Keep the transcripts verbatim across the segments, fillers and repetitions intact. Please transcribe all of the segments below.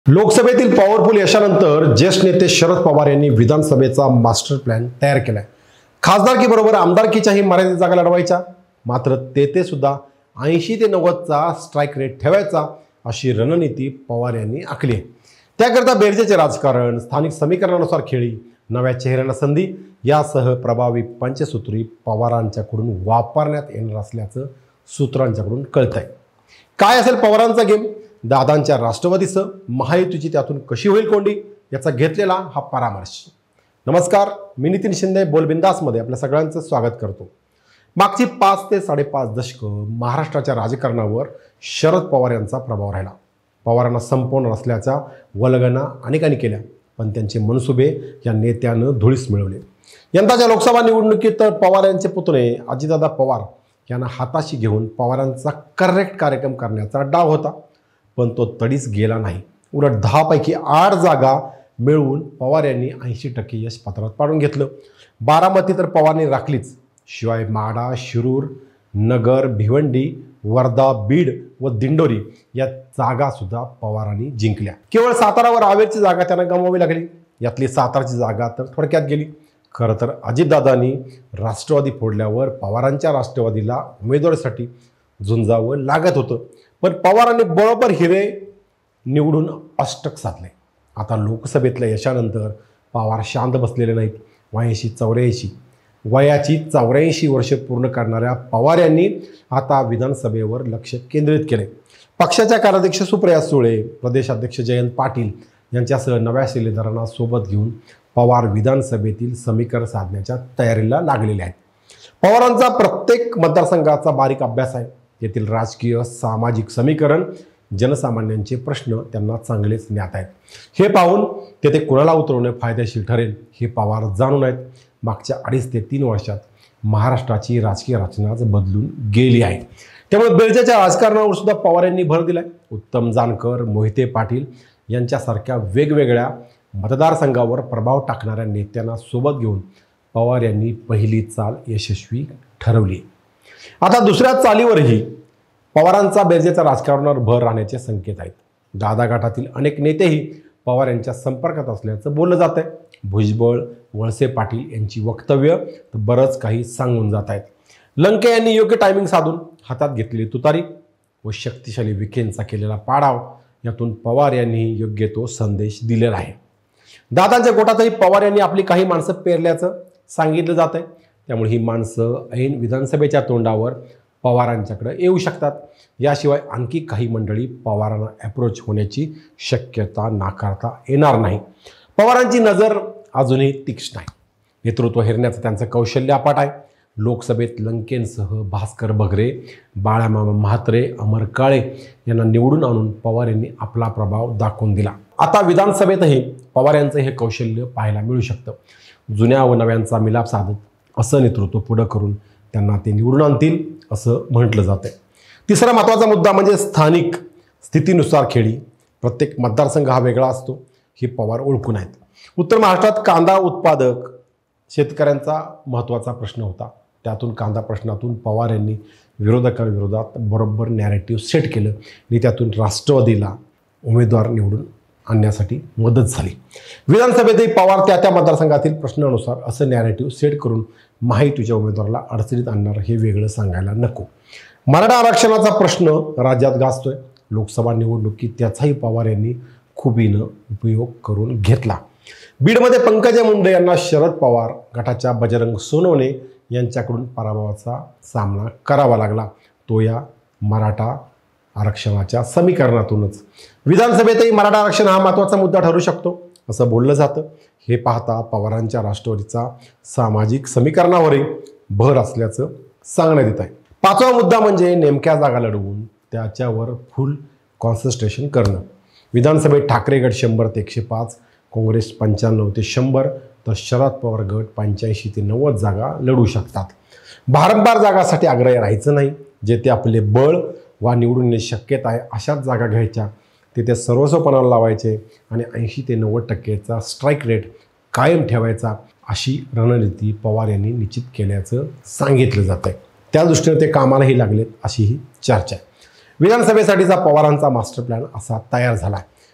लोकसभेतील पॉवरफुल यशानंतर ज्येष्ठ नेते शरद पवार यांनी विधानसभेचा मास्टर प्लॅन तयार केलाय। खासदारकीबरोबर आमदारकीच्याही मर्यादित जागा लढवायच्या, मात्र तेथे सुद्धा ऐंशी ते नव्वद चा स्ट्राइक रेट ठेवायचा अशी रणनीती पवार यांनी आखली आहे। त्याकरता बेरजेचे राजकारण, स्थानिक समीकरणानुसार खेळी, नव्या चेहऱ्यांना संधी यासह प्रभावी पंचसूत्री पवारांच्याकडून वापरण्यात येणार असल्याचं सूत्रांच्याकडून कळतंय। काय असेल पवारांचा गेम? दादांच्या राष्ट्रवादीसह महायुतीची त्यातून कशी होईल कोंडी याचा घेतलेला हा परामर्श। नमस्कार, मी नितीन शिंदे बोलबिंदासमध्ये आपल्या सगळ्यांचं स्वागत करतो। मागची पाच ते साडेपाच दशकं महाराष्ट्राच्या राजकारणावर शरद पवार यांचा प्रभाव राहिला। पवारांना संपवणार असल्याच्या वल्गना अनेकांनी केल्या, पण त्यांचे मनसुबे या नेत्यानं धुळीस मिळवले। यंदाच्या लोकसभा निवडणुकीत तर पवार यांचे पुतणे अजितदादा पवार यांना हाताशी घेऊन पवारांचा करेक्ट कार्यक्रम करण्याचा डाव होता, पण तो तडीस गेला नाही। उलट दहा पैकी आठ जागा मिळवून पवार यांनी ऐंशी टक्के यश पत्रात पाडून घेतलं। बारामती तर पवारांनी राखलीच, शिवाय माढा, शिरूर, नगर, भिवंडी, वर्धा, बीड व दिंडोरी या जागा सुद्धा पवारांनी जिंकल्या। केवळ सातारा व रावेरची जागा त्यांना गमवावी लागली। यातली सातारची जागा तर थोडक्यात गेली। खरं तर अजितदादांनी राष्ट्रवादी फोडल्यावर पवारांच्या राष्ट्रवादीला उमेदवारीसाठी झुंजावं लागत होतं, पण पवारांनी बरोबर हिरे निवडून अष्टक साधले। आता लोकसभेतल्या यशानंतर पवार शांत बसलेले नाहीत। वयाशी चौऱ्याऐंशी वयाची चौऱ्याऐंशी वर्षे पूर्ण करणाऱ्या पवार यांनी आता विधानसभेवर लक्ष केंद्रित केले। पक्षाच्या कार्याध्यक्ष सुप्रिया सुळे, प्रदेशाध्यक्ष जयंत पाटील यांच्यासह नव्या शिलेदारांना सोबत घेऊन पवार विधानसभेतील समीकरण साधण्याच्या तयारीला लागलेले आहेत। पवारांचा प्रत्येक मतदारसंघाचा बारीक अभ्यास आहे। येथील राजकीय सामाजिक समीकरण, जनसामान्यांचे प्रश्न त्यांना चांगलेच ज्ञात आहेत। हे पाहून तेथे कुणाला उतरवणे फायदेशीर ठरेल हे पवार जाणून आहेत। मागच्या अडीच ते तीन वर्षात महाराष्ट्राची राजकीय रचनाच बदलून गेली आहे। त्यामुळे बेरजेच्या राजकारणावर सुद्धा पवार यांनी भर दिलाय। उत्तम जानकर, मोहिते पाटील यांच्यासारख्या वेगवेगळ्या मतदारसंघावर प्रभाव टाकणाऱ्या नेत्यांना सोबत घेऊन पवार यांनी पहिली चाल यशस्वी ठरवली। आता दुसऱ्या चालीवरही पवारांचा बेरजेच्या राजकारणावर भर राहण्याचे संकेत आहेत। दादा गटातील अनेक नेतेही पवार यांच्या संपर्कात असल्याचं बोललं जात आहे। भुजबळ, वळसे पाटील यांची वक्तव्य तर बरंच काही सांगून जात आहेत। लंके यांनी योग्य टायमिंग साधून हातात घेतलेली तुतारी व शक्तिशाली विखेंचा केलेला पाडाव यातून पवार यांनी योग्य तो संदेश दिलेला आहे। दादांच्या गोटातही पवार यांनी आपली काही माणसं पेरल्याचं सांगितलं जात आहे। त्यामुळे ही माणसं ऐन विधानसभेच्या तोंडावर पवारांच्याकडे येऊ शकतात। याशिवाय आणखी काही मंडळी पवारांना अप्रोच होण्याची शक्यता नाकारता येणार नाही। पवारांची नजर अजूनही तीक्ष्ण आहे। नेतृत्व हेरण्याचं त्यांचं कौशल्य अपाट आहे। लोकसभेत लंकेंसह भास्कर बगरे, बाळामामा म्हात्रे, अमर काळे यांना निवडून आणून पवार यांनी आपला प्रभाव दाखवून दिला। आता विधानसभेतही पवार यांचं हे कौशल्य पाहायला मिळू शकतं। जुन्या व नव्यांचा मिलाप साधत असं नेतृत्व पुढं करून त्यांना ते निवडून आणतील असं म्हटलं जातं। तिसरा महत्त्वाचा मुद्दा म्हणजे स्थानिक स्थितीनुसार खेळी। प्रत्येक मतदारसंघ हा वेगळा असतो, हे पवार ओळखून आहेत। उत्तर महाराष्ट्रात कांदा उत्पादक शेतकऱ्यांचा महत्त्वाचा प्रश्न होता। त्यातून कांदा प्रश्नातून पवार यांनी विरोधकांविरोधात बरोबर नॅरेटिव्ह सेट केलं आणि त्यातून राष्ट्रवादीला उमेदवार निवडून आणण्यासाठी मदत झाली। विधानसभेतही पवार त्या त्या मतदारसंघातील प्रश्नानुसार असं नॅरेटिव्ह सेट करून महायुतीच्या उमेदवाराला अडचणीत आणणार हे वेगळं सांगायला नको। मराठा आरक्षणाचा प्रश्न राज्यात गाजतोय। लोकसभा निवडणुकीत त्याचाही पवार यांनी खुबीनं उपयोग करून घेतला। बीडमध्ये पंकजा मुंडे यांना शरद पवार गटाच्या बजरंग सोनवणे यांच्याकडून पराभवाचा सामना करावा लागला, तो या मराठा आरक्षणाच्या समीकरणातूनच। विधानसभेतही मराठा आरक्षण हा महत्त्वाचा मुद्दा ठरू शकतो असं बोललं जातं। हे पाहता पवारांच्या राष्ट्रवादीचा सामाजिक समीकरणावरही भर असल्याचं सांगण्यात येत आहे। पाचवा मुद्दा म्हणजे नेमक्या जागा लढवून त्याच्यावर फुल कॉन्सन्ट्रेशन करणं। विधानसभेत ठाकरे गट शंभर ते एकशे पाच, काँग्रेस पंच्याण्णव ते शंभर तर शरद पवार गट पंच्याऐंशी ते नव्वद जागा लढू शकतात। भारंभार जागासाठी आग्रही राहायचं नाही। जेथे आपले बळ वा निवडून येण्याची शक्यता आहे अशाच जागा घ्यायच्या, तिथे सर्वस्वपणाला लावायचे आणि ऐंशी ते नव्वद टक्केचा स्ट्राईक रेट कायम ठेवायचा अशी रणनीती पवार यांनी निश्चित केल्याचं सांगितलं जात आहे। त्या दृष्टीने ते कामालाही लागलेत अशी ही चर्चा आहे। विधानसभेसाठीचा पवारांचा मास्टर प्लॅन असा तयार झाला आहे।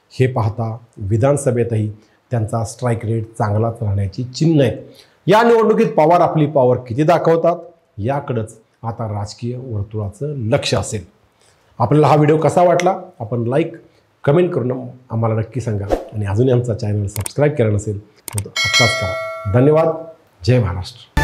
हे पाहता विधानसभेतही त्यांचा स्ट्राईक रेट चांगलाच राहण्याची चिन्ह आहेत. या निवडणुकीत पवार आपली पॉवर किती दाखवतात याकडेच आता राजकीय वर्तुळाचं लक्ष असेल. आपल्याला हा व्हिडिओ कसा वाटला आपण लाईक कमेंट करून आम्हाला नक्की सांगा आणि अजूनही आमचा चॅनल सबस्क्राईब केला नसेल तर आत्ताच करा. धन्यवाद. जय महाराष्ट्र.